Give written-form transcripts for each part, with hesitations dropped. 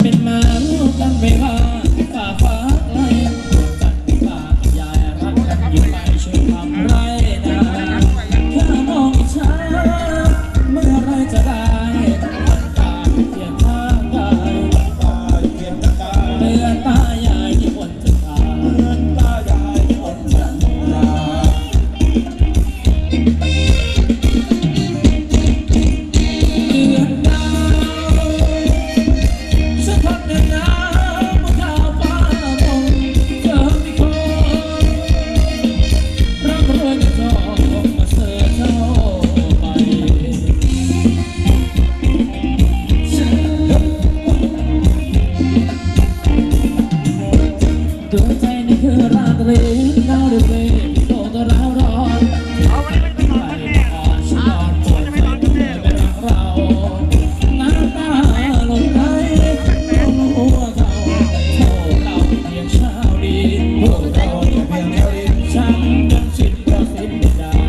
เป็นมาลูกกันไม่ว่าฝ่าฟ้าไกลกันฝ่ายายรักกันอยู่ไม่ช่วยทำไรนะแค่มองอิจฉาเมื่อไรจะได้ตาเพียงข้างกายเมื่อตายายที่บนจะตาเมื่อตายายที่บนจะตาตัวใจนี่คือราตรีเงาเดือดเลยโดนตัวร้าวร้อนเอาไว้ไม่ต้องนอนแน่ฉันนอนปวดใจไม่รักเราน้ำตาลงไหลหัวเขาโทษเราเพียงเช้าดีพวกเราเพียงเช้าดีช้ำจนสิ้นก็สิ้นดาว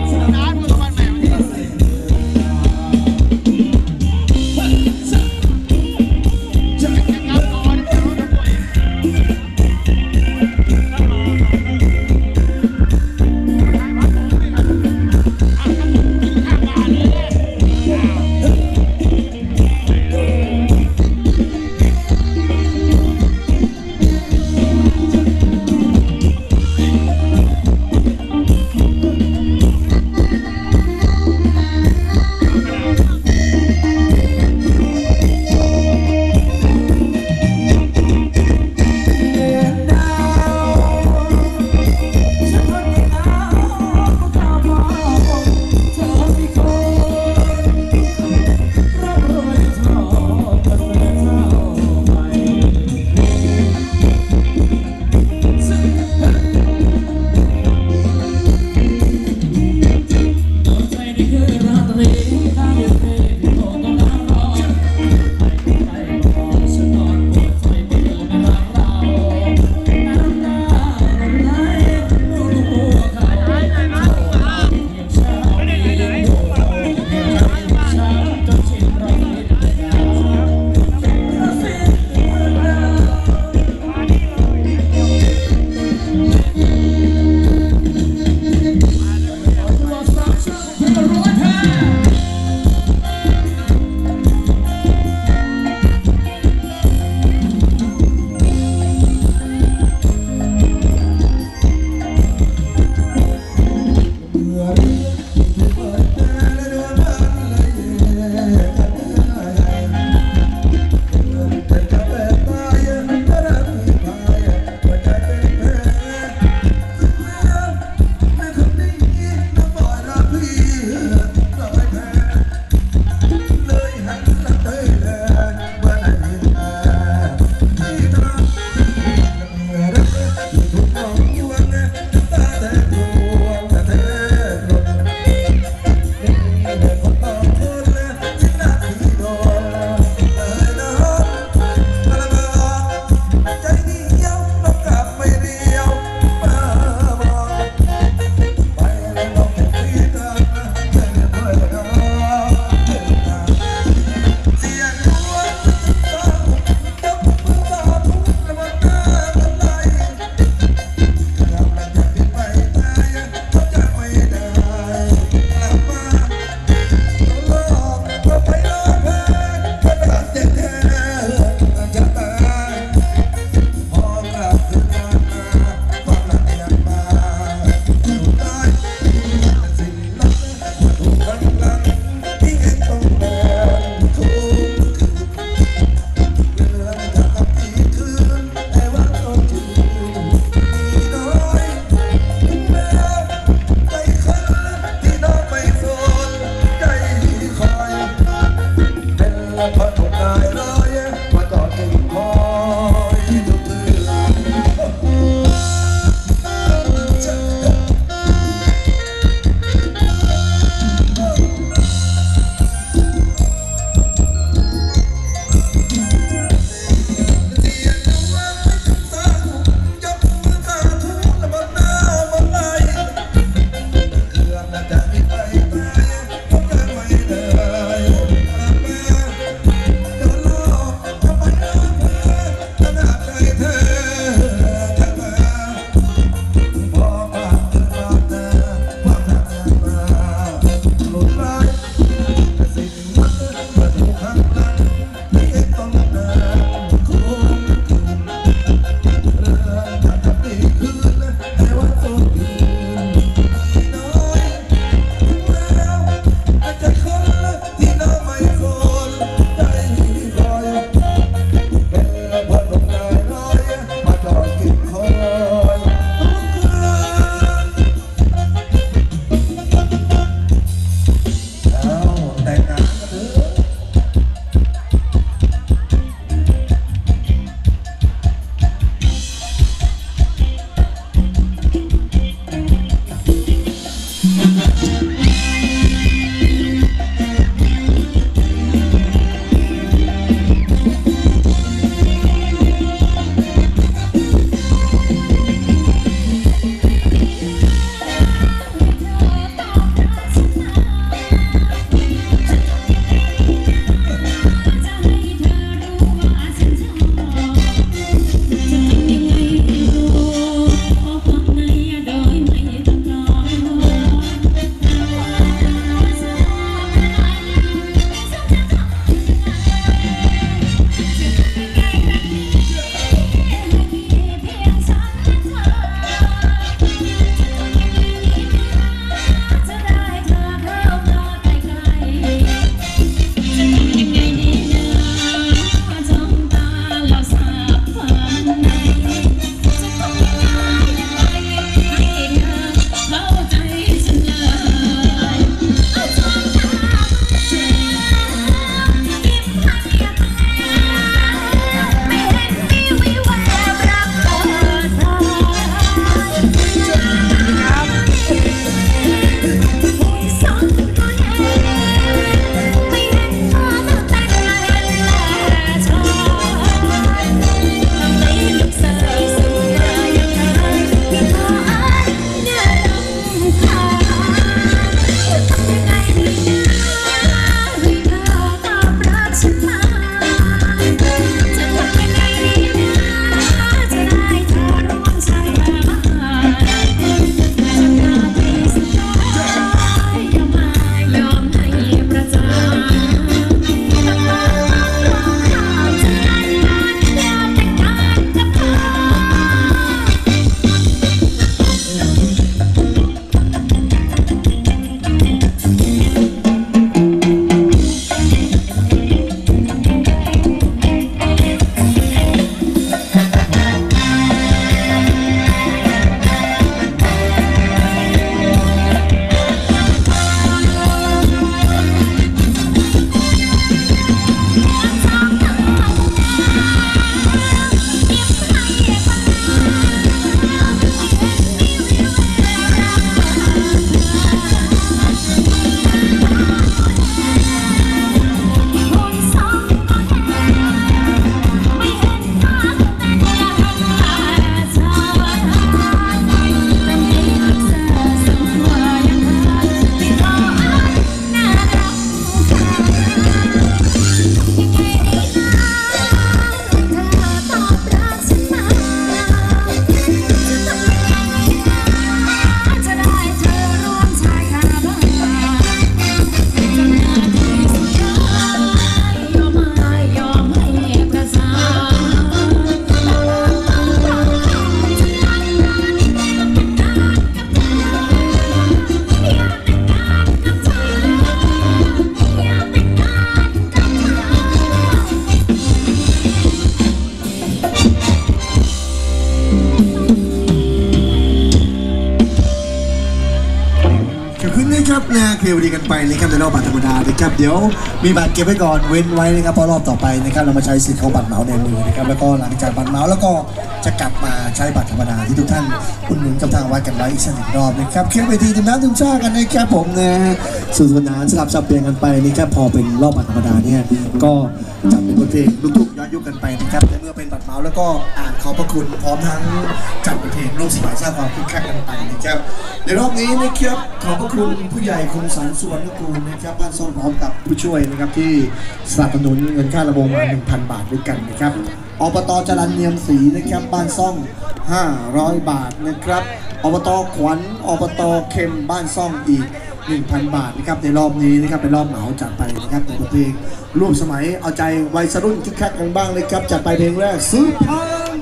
เพลย์ดีกันไปนะครับในรอบบัตรธรรมดานะครับเดี๋ยวมีบัตรเก็บไว้ก่อนเว้นไว้นะครับเพราะรอบต่อไปนะครับเรามาใช้สิทธิ์ของบัตรเหมาในมือนะครับแล้วก็หลังจากบัตรเหมาแล้วก็จะกลับมาใช้บัตรธรรมดาที่ทุกท่านอุดหนุนกับทางวัดกันไว้อีกสักหนึ่งรอบนะครับเคลียร์เวทีทีมน้ำทีมชากันนะครับผมนะสู่สนานสลับสับเปลี่ยนกันไปนะครับพอเป็นรอบบัตรธรรมดาเนี่ยก็จัดเป็นบทเพลงลูกทุ่งย้อนยุคกันไปนะครับแต่เมื่อเป็นบัตรเหมาแล้วก็อ่านขอบพระคุณพร้อมทั้งจัดบทเพลงโลกสมัยสร้างความคึกคักกันไปนะครับในรอบนี้นะครับขอบพระคุณผู้ใหญ่คมสันสุวรรณกูลนะครับบ้านซ่องพร้อมกับผู้ช่วยนะครับที่สนับสนุนเงินค่าระวงมา 1,000 บาทด้วยกันนะครับอบตจรัญเนียมศรีนะครับบ้านซ่อง500 บาทนะครับอบตขวัญอบตเข็มบ้านซ่องอีก 1,000 บาทนะครับในรอบนี้นะครับเป็นรอบเหมาจัดไปนะครับในเพลงร่วมสมัยเอาใจวัยรุ่นคึกคักกันบ้างเลยครับจัดไปเพลงแรกซื้อพัน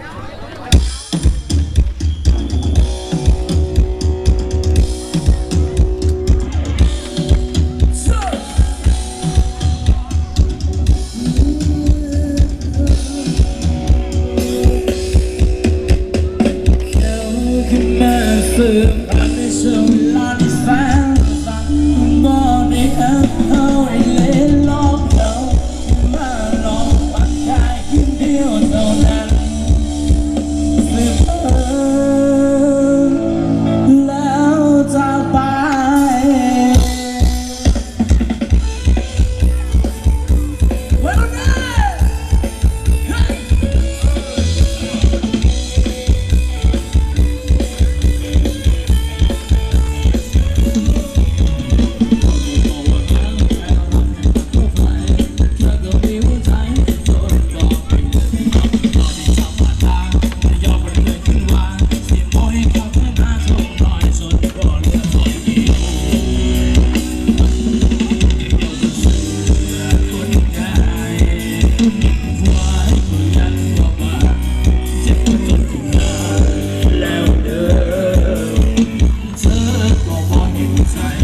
ฝืนรักในช่วงเวลาที่แสนสั้นบอกได้เอาไว้เล่นลอกเรามาลองปักใจคืนเดียวเท่านั้นสืบแล้วจากไปแล้วเดิมเธอก็บอกอยู่ใจ